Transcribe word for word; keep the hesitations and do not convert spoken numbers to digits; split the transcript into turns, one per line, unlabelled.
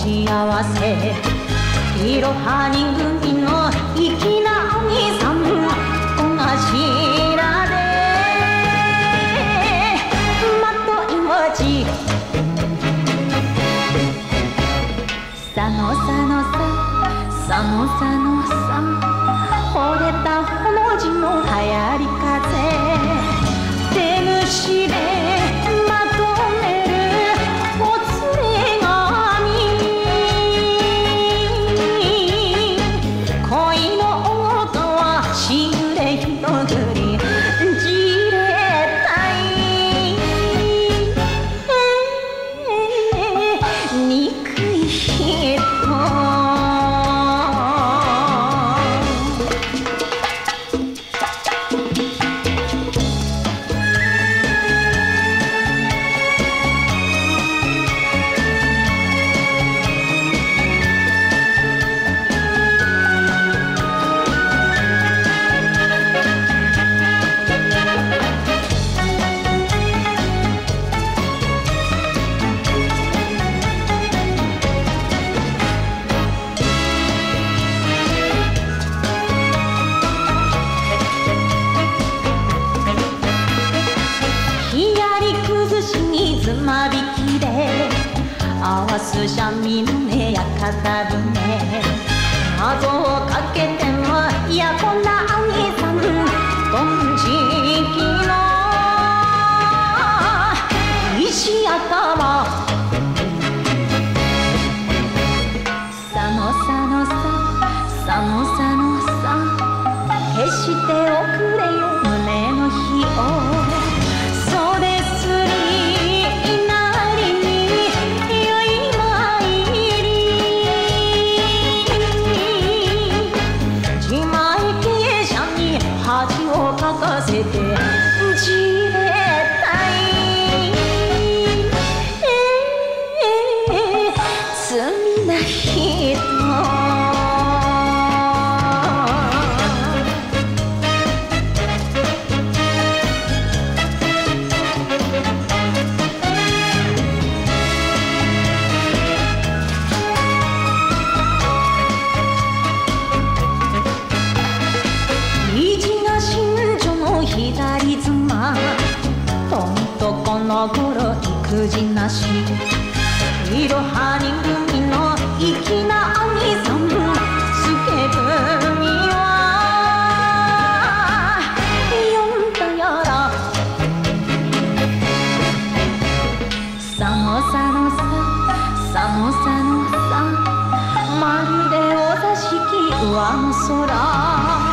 幸せいろはに組の粋なお兄さんお頭でまとい文字さのさのささのさのさ惚れたほの字の流行り風手虫でまとめるおつれ紙恋の音はしぐれひとぐりじれたい憎い人つまびきで合わす三味の音や片舟謎をかけてもいやこんな兄さん金色の石頭さのさのささのさのさ決しておくれよ胸の火を恥をかかせてじれたい、えー、罪な人左妻とんとこの頃育児なしいろはに組の粋な兄さん助文は呼んだやらさのさのささのさのさまるでお座敷上の空